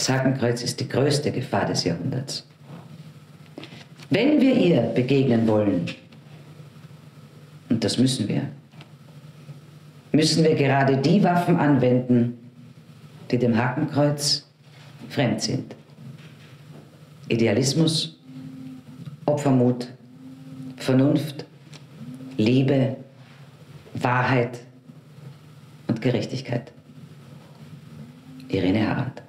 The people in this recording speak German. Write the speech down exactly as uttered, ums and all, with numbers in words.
Das Hakenkreuz ist die größte Gefahr des Jahrhunderts. Wenn wir ihr begegnen wollen, und das müssen wir, müssen wir gerade die Waffen anwenden, die dem Hakenkreuz fremd sind. Idealismus, Opfermut, Vernunft, Liebe, Wahrheit und Gerechtigkeit. Irene Harand.